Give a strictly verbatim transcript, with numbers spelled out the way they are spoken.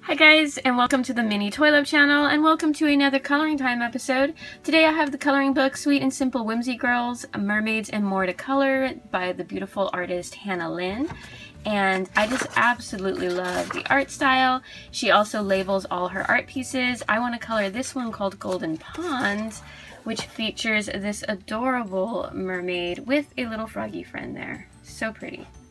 Hi guys, and welcome to the Mini Toy Love channel, and welcome to another coloring time episode. Today I have the coloring book Sweet and Simple Whimsy Girls, Mermaids and More to Color by the beautiful artist Hannah Lynn. And I just absolutely love the art style. She also labels all her art pieces. I want to color this one called Golden Pond, which features this adorable mermaid with a little froggy friend there. So pretty.